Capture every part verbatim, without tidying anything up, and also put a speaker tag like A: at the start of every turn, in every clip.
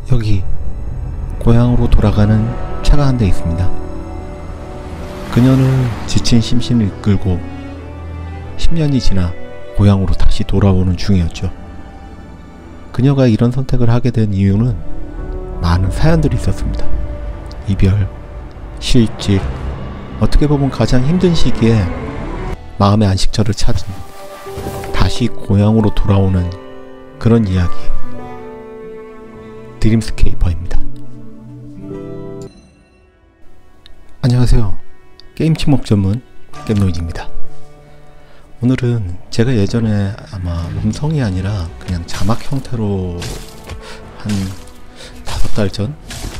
A: 여기 고향으로 돌아가는 차가 한 대 있습니다. 그녀는 지친 심신을 이끌고 십 년이 지나 고향으로 다시 돌아오는 중이었죠. 그녀가 이런 선택을 하게 된 이유는 많은 사연들이 있었습니다. 이별, 실직, 어떻게 보면 가장 힘든 시기에 마음의 안식처를 찾은 다시 고향으로 돌아오는 그런 이야기, 드림스케이퍼입니다. 안녕하세요. 게임 침묵 전문 겜노이즈입니다. 오늘은 제가 예전에 아마 음성이 아니라 그냥 자막 형태로 한 다섯 달 전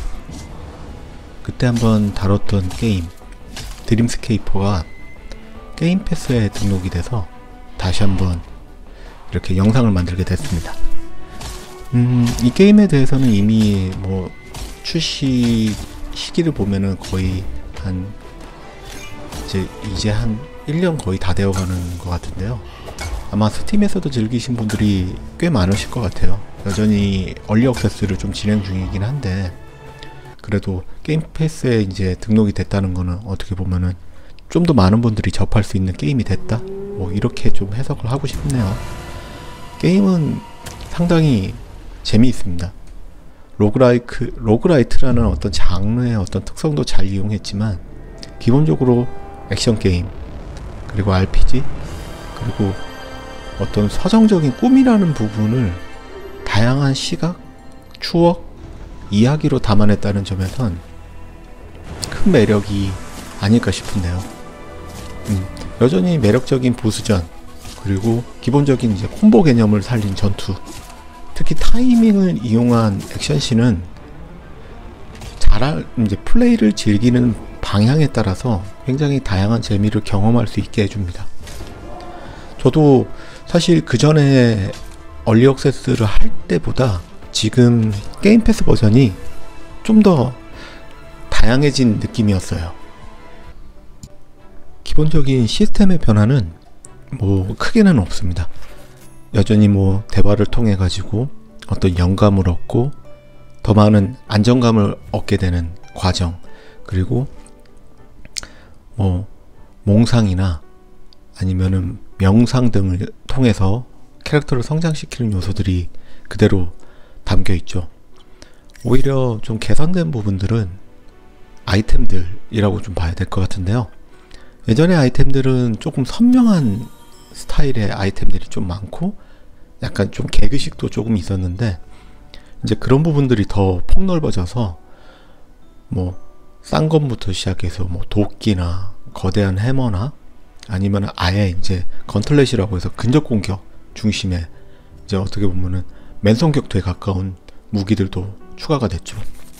A: 그때 한번 다뤘던 게임 드림스케이퍼가 게임 패스에 등록이 돼서 다시 한번 이렇게 영상을 만들게 됐습니다. 음, 이 게임에 대해서는 이미 뭐 출시 시기를 보면은 거의 한 이제 이제 한 일 년 거의 다 되어가는 것 같은데요. 아마 스팀에서도 즐기신 분들이 꽤 많으실 것 같아요. 여전히 얼리 액세스를 좀 진행 중이긴 한데 그래도 게임 패스에 이제 등록이 됐다는 거는 어떻게 보면은 좀 더 많은 분들이 접할 수 있는 게임이 됐다? 뭐 이렇게 좀 해석을 하고 싶네요. 게임은 상당히 재미있습니다. 로그라이크, 로그라이트라는 어떤 장르의 어떤 특성도 잘 이용했지만 기본적으로 액션 게임, 그리고 알피지, 그리고 어떤 서정적인 꿈이라는 부분을 다양한 시각, 추억, 이야기로 담아냈다는 점에선 큰 매력이 아닐까 싶은데요. 음, 여전히 매력적인 보스전, 그리고 기본적인 이제 콤보 개념을 살린 전투, 특히 타이밍을 이용한 액션씬은 잘 이제 플레이를 즐기는 방향에 따라서 굉장히 다양한 재미를 경험할 수 있게 해줍니다. 저도 사실 그 전에 얼리 액세스를 할 때보다 지금 게임 패스 버전이 좀 더 다양해진 느낌이었어요. 기본적인 시스템의 변화는 뭐 크게는 없습니다. 여전히 뭐 대화를 통해 가지고 어떤 영감을 얻고 더 많은 안정감을 얻게 되는 과정, 그리고 뭐 몽상이나 아니면은 명상 등을 통해서 캐릭터를 성장시키는 요소들이 그대로 담겨 있죠. 오히려 좀 개선된 부분들은 아이템들이라고 좀 봐야 될 것 같은데요. 예전의 아이템들은 조금 선명한 스타일의 아이템들이 좀 많고 약간 좀 개그식도 조금 있었는데 이제 그런 부분들이 더 폭넓어져서 뭐 쌍검부터 시작해서 뭐 도끼나 거대한 해머나 아니면 아예 이제 건틀렛이라고 해서 근접 공격 중심의 이제 어떻게 보면은 맨손 격투에 가까운 무기들도 추가가 됐죠.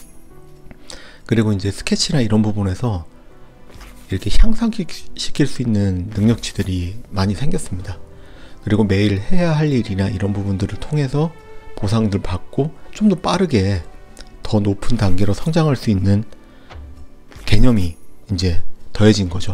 A: 그리고 이제 스케치나 이런 부분에서 이렇게 향상시킬 수 있는 능력치들이 많이 생겼습니다. 그리고 매일 해야 할 일이나 이런 부분들을 통해서 보상들 받고 좀 더 빠르게 더 높은 단계로 성장할 수 있는 개념이 이제 더해진 거죠.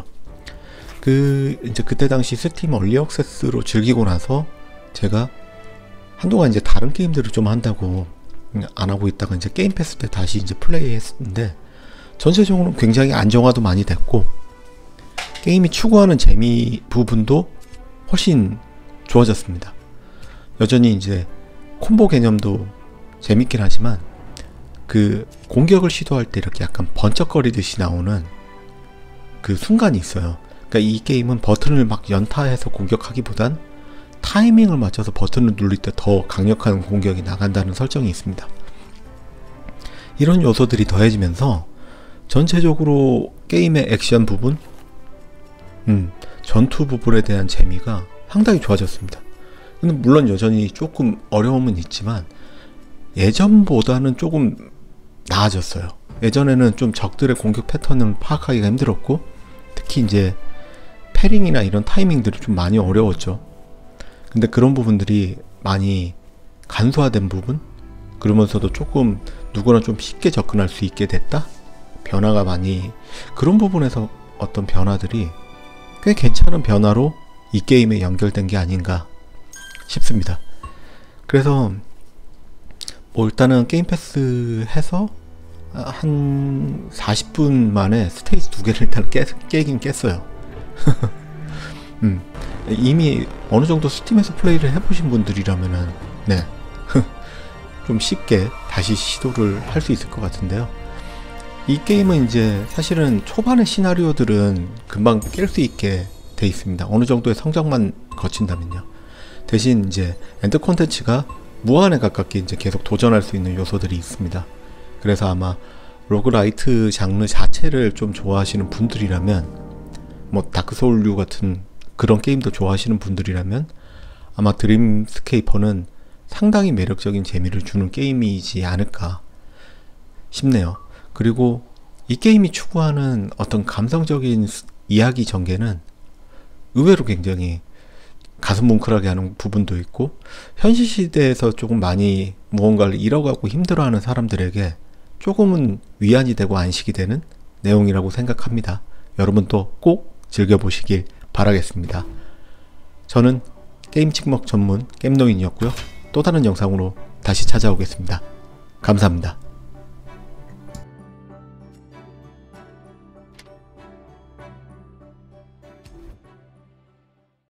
A: 그 이제 그때 당시 스팀 얼리 액세스로 즐기고 나서 제가 한동안 이제 다른 게임들을 좀 한다고 안 하고 있다가 이제 게임 패스 때 다시 이제 플레이 했는데 전체적으로 굉장히 안정화도 많이 됐고 게임이 추구하는 재미 부분도 훨씬 좋아졌습니다. 여전히 이제 콤보 개념도 재밌긴 하지만 그 공격을 시도할 때 이렇게 약간 번쩍거리듯이 나오는 그 순간이 있어요. 그러니까 이 게임은 버튼을 막 연타해서 공격하기보단 타이밍을 맞춰서 버튼을 누릴 때 더 강력한 공격이 나간다는 설정이 있습니다. 이런 요소들이 더해지면서 전체적으로 게임의 액션 부분, 음, 전투 부분에 대한 재미가 상당히 좋아졌습니다. 근데 물론 여전히 조금 어려움은 있지만 예전보다는 조금 나아졌어요. 예전에는 좀 적들의 공격 패턴을 파악하기가 힘들었고 특히 이제 패링이나 이런 타이밍들이 좀 많이 어려웠죠. 근데 그런 부분들이 많이 간소화된 부분, 그러면서도 조금 누구나 좀 쉽게 접근할 수 있게 됐다? 변화가 많이, 그런 부분에서 어떤 변화들이 꽤 괜찮은 변화로 이 게임에 연결된 게 아닌가 싶습니다. 그래서 뭐 일단은 게임 패스 해서 한 사십 분 만에 스테이지 두 개를 일단 깨, 깨긴 깼어요. 음, 이미 어느 정도 스팀에서 플레이를 해보신 분들이라면은 네, 좀 쉽게 다시 시도를 할 수 있을 것 같은데요. 이 게임은 이제 사실은 초반의 시나리오들은 금방 깰 수 있게 돼 있습니다. 어느 정도의 성장만 거친다면요. 대신 이제 엔드 콘텐츠가 무한에 가깝게 이제 계속 도전할 수 있는 요소들이 있습니다. 그래서 아마 로그라이트 장르 자체를 좀 좋아하시는 분들이라면, 뭐 다크소울류 같은 그런 게임도 좋아하시는 분들이라면 아마 드림스케이퍼는 상당히 매력적인 재미를 주는 게임이지 않을까 싶네요. 그리고 이 게임이 추구하는 어떤 감성적인 이야기 전개는 의외로 굉장히 가슴 뭉클하게 하는 부분도 있고, 현실 시대에서 조금 많이 무언가를 잃어가고 힘들어하는 사람들에게 조금은 위안이 되고 안식이 되는 내용이라고 생각합니다. 여러분도 꼭 즐겨보시길 바라겠습니다. 저는 게임 찍먹 전문 겜노인이었고요. 또 다른 영상으로 다시 찾아오겠습니다. 감사합니다.